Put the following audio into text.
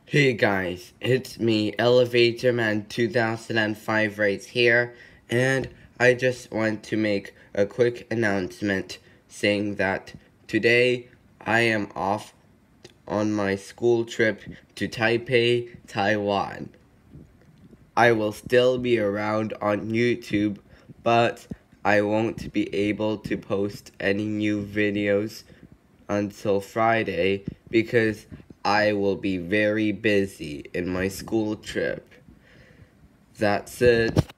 Hey guys, it's me, Elevatorman 2005 here, and I just want to make a quick announcement saying that today I am off on my school trip to Taipei, Taiwan. I will still be around on YouTube, but I won't be able to post any new videos until Friday because I will be very busy in my school trip. That's it.